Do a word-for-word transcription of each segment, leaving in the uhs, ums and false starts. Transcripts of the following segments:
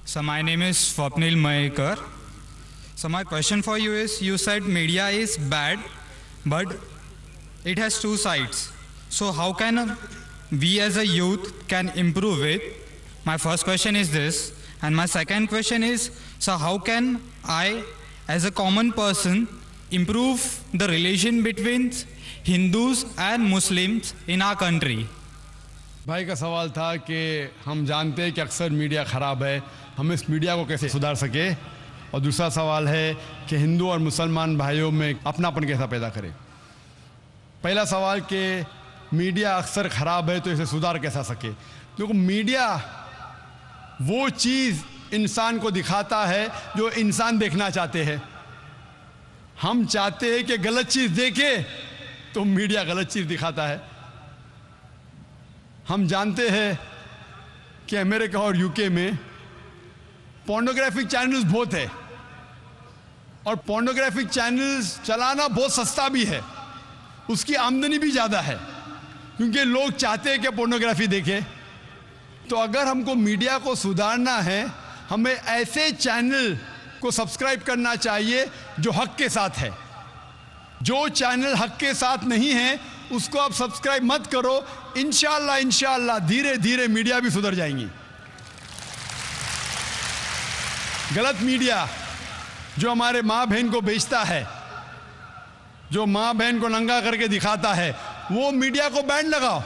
So my name is Swapnil Mayekar. So my question for you is, you said media is bad, but it has two sides. So how can we as a youth can improve it? My first question is this. And my second question is, so how can I as a common person improve the relation between Hindus and Muslims in our country? بھائی کا سوال تھا کہ ہم جانتے ہیں کہ اکثر میڈیا خراب ہے، ہم اس میڈیا کو کیسے سدھار سکے، اور دوسرا سوال ہے کہ ہندو اور مسلمان بھائیوں میں اپناپن کیسا پیدا کرے۔ پہلا سوال کہ میڈیا اکثر خراب ہے تو اسے سدھار کیسا سکے۔ کیونکہ میڈیا وہ چیز انسان کو دکھاتا ہے جو انسان دیکھنا چاہتے ہیں۔ ہم چاہتے ہیں کہ غلط چیز دیکھے تو میڈیا غلط چیز دکھاتا ہے۔ ہم جانتے ہیں کہ امریکہ اور یو کے میں پورنوگرافک چینلز بہت ہے، اور پورنوگرافک چینلز چلانا بہت سستا بھی ہے، اس کی آمدنی بھی زیادہ ہے، کیونکہ لوگ چاہتے ہیں کہ پورنوگرافی دیکھیں۔ تو اگر ہم کو میڈیا کو سدھارنا ہے، ہمیں ایسے چینل کو سبسکرائب کرنا چاہیے جو حق کے ساتھ ہے۔ جو چینل حق کے ساتھ نہیں ہے اس کو آپ سبسکرائب مت کرو، انشاءاللہ انشاءاللہ دھیرے دھیرے میڈیا بھی سدھر جائیں گی۔ غلط میڈیا جو ہمارے ماں بہن کو بیچتا ہے، جو ماں بہن کو ننگا کر کے دکھاتا ہے، وہ میڈیا کو بین لگاؤ۔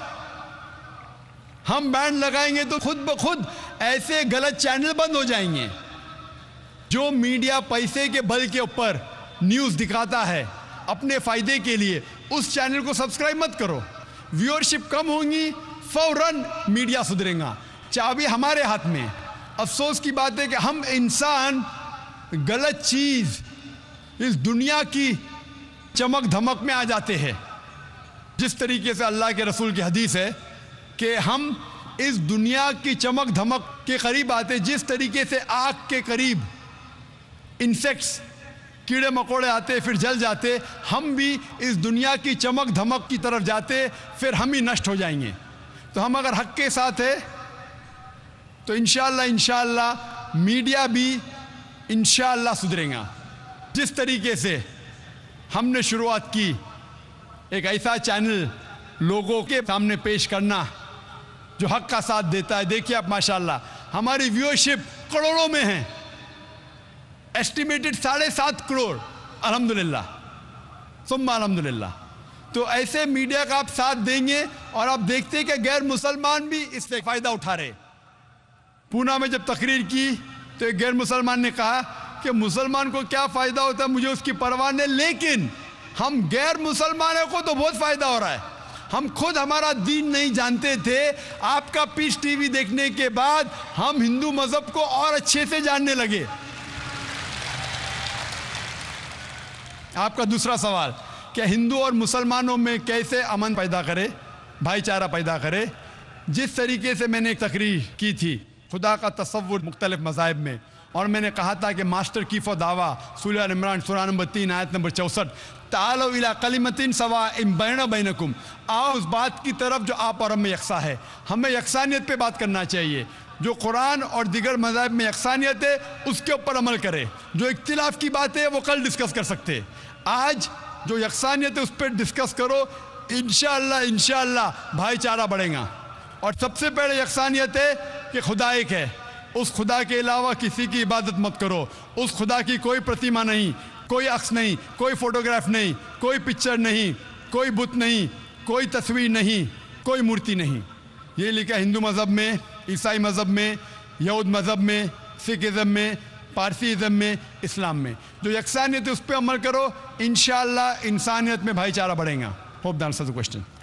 ہم بین لگائیں گے تو خود بخود ایسے غلط چینل بند ہو جائیں گے۔ جو میڈیا پیسے کے بل کے اوپر نیوز دکھاتا ہے اپنے فائدے کے لیے، اس چینل کو سبسکرائب مت کرو۔ ویورشپ کم ہوں گی، فوراً میڈیا سدھرے گا۔ چابی ہمارے ہاتھ میں۔ افسوس کی بات ہے کہ ہم انسان غلط چیز اس دنیا کی چمک دھمک میں آ جاتے ہیں۔ جس طریقے سے اللہ کے رسول کی حدیث ہے کہ ہم اس دنیا کی چمک دھمک کے قریب آتے، جس طریقے سے آگ کے قریب انسیکٹس کیڑے مکوڑے آتے پھر جل جاتے، ہم بھی اس دنیا کی چمک دھمک کی طرف جاتے، پھر ہم ہی نشٹ ہو جائیں گے۔ تو ہم اگر حق کے ساتھ ہیں تو انشاءاللہ انشاءاللہ میڈیا بھی انشاءاللہ سدھرے گا۔ جس طریقے سے ہم نے شروعات کی ایک ایسا چینل لوگوں کے سامنے پیش کرنا جو حق کا ساتھ دیتا ہے، دیکھیے آپ ماشاءاللہ ہماری ویورشپ کروڑوں میں ہیں، ایسٹیمیٹڈ ساڑھے سات کروڑ، الحمدللہ ثم الحمدللہ۔ تو ایسے میڈیا کا آپ ساتھ دیں گے اور آپ دیکھتے ہیں کہ غیر مسلمان بھی اس سے فائدہ اٹھا رہے۔ پونا میں جب تقریر کی تو ایک غیر مسلمان نے کہا کہ مسلمان کو کیا فائدہ ہوتا ہے، مجھے اس کی پرواہ نہیں، لیکن ہم غیر مسلمانوں کو تو بہت فائدہ ہو رہا ہے۔ ہم خود ہمارا دین نہیں جانتے تھے، آپ کا پیس ٹی وی دیکھنے کے بعد ہم ہندو مذہب کو اور اچھے سے جاننے لگے۔ آپ کا دوسرا سوال کہ ہندو اور مسلمانوں میں کیسے امن پیدا کرے، بھائی چارہ پیدا کرے۔ جس طریقے سے میں نے ایک تقریر کی تھی خدا کا تصور مختلف مذاہب میں، اور میں نے کہا تھا کہ ماسٹر کی فو دعویٰ سورہ عمران سورہ نمبر تین آیت نمبر چونسٹھ، تعالوا الی کلمۃ سواء بیننا بینکم، آؤ اس بات کی طرف جو آپ اور ہم میں یکساں ہے۔ ہمیں یکسانیت پہ بات کرنا چاہیے۔ جو قرآن اور دیگر مذاہب میں یکسانیت ہے اس کے اوپر عمل کرے، جو اختلاف کی بات ہے وہ کل ڈسکس کر سکتے۔ آج جو یکسانیت ہے اس پہ ڈسکس کرو، انشاءاللہ انشاءاللہ بھائی چارہ بڑھے گا۔ اور سب سے پہلے یکسانیت ہے کہ خدا ایک ہے، اس خدا کے علاوہ کسی کی عبادت مت کرو۔ اس خدا کی کوئی پرتیما نہیں، کوئی عکس نہیں، کوئی فوٹوگراف نہیں، کوئی پکچر نہیں، کوئی بت نہیں، کوئی تصویر نہیں، کوئی مورتی نہیں۔ یہ لکھا ہندو مذہب میں، عیسائی مذہب میں، یہود مذہب میں، سکھ ازم میں، پارسی ازم میں، اسلام میں۔ جو یکسانیت ہے اس پہ عمل کرو، انشاءاللہ انسانیت میں بھائی چارہ بڑھے گا۔ Hope that answers the question.